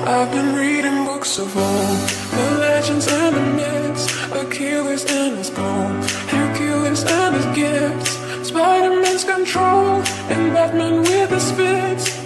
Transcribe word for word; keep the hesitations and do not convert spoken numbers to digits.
I've been reading books of old, the legends and the myths, Achilles and his gold, Hercules and his gifts, Spider-Man's control, and Batman with his fists.